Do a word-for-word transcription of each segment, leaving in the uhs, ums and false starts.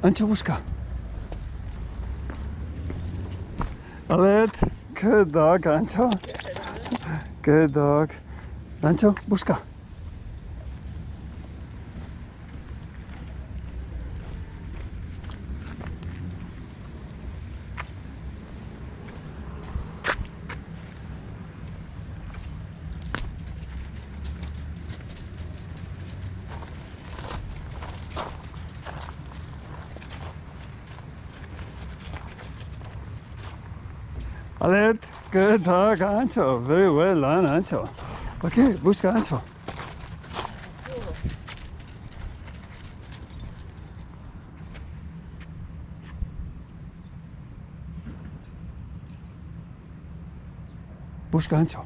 Ancho, busca. Alert. Good dog, Ancho. Good dog. Ancho, busca. Alert, good dog, Ancho. Very well done, Ancho. Okay, busca, Ancho. Busca, Ancho.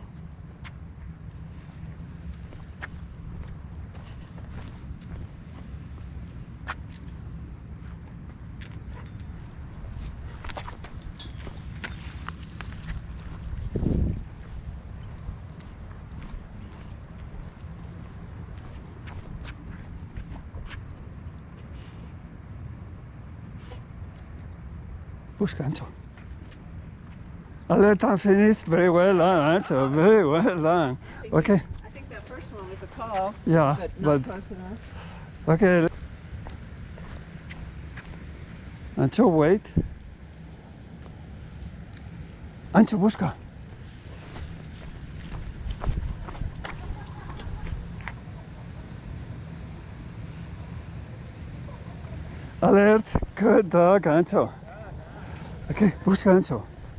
Busca, Ancho. Alert, I'm finished. Very well done, Ancho. Very well done. Okay. I think that first one was a call. Yeah, but not but close enough. okay. Ancho, wait. Ancho, busca. Alert, good dog, Ancho. Okay, busca, Ancho.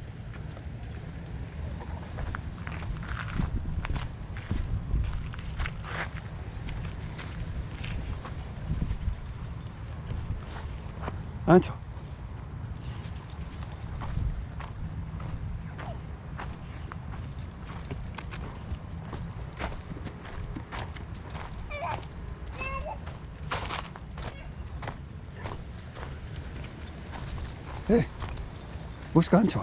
Ancho. Hey, busca, Ancho.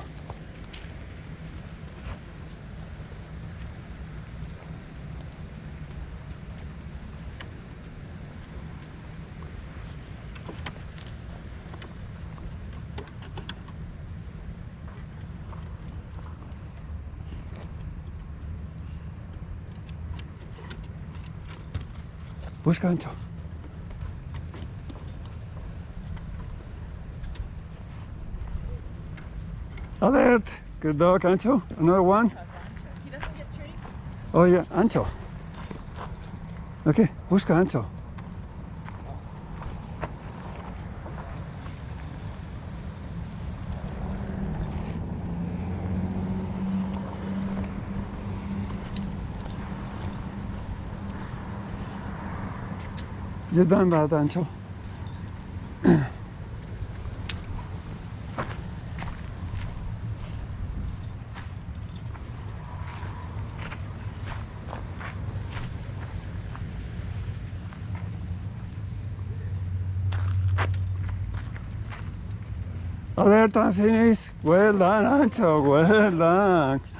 Busca, Ancho. Alert! Good dog, Ancho. Another one. He doesn't get treats? Oh yeah, Ancho. Okay, busca, Ancho. You done that, Ancho. Alert, I'm finished. Well done, Ancho. Well done.